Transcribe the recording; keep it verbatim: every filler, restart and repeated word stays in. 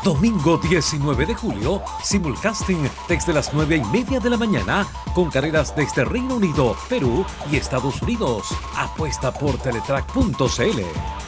Domingo diecinueve de julio, simulcasting desde las nueve y media de la mañana con carreras desde Reino Unido, Perú y Estados Unidos. Apuesta por teletrack punto c l.